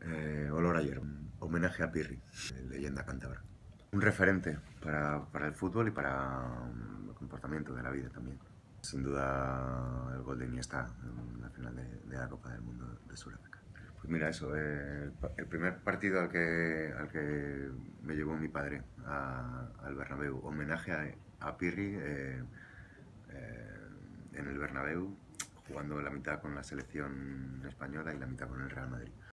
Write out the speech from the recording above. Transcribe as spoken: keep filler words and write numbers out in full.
Eh, Olor a hierba. Homenaje a Pirri, eh, leyenda cántabra. Un referente para, para el fútbol y para um, el comportamiento de la vida también. Sin duda el gol de Iniesta en la final de, de la Copa del Mundo de Sudáfrica. Pues mira eso, eh, el, el primer partido al que, al que me llevó mi padre a, al Bernabéu, homenaje a, a Pirri eh, eh, en el Bernabéu, jugando la mitad con la selección española y la mitad con el Real Madrid.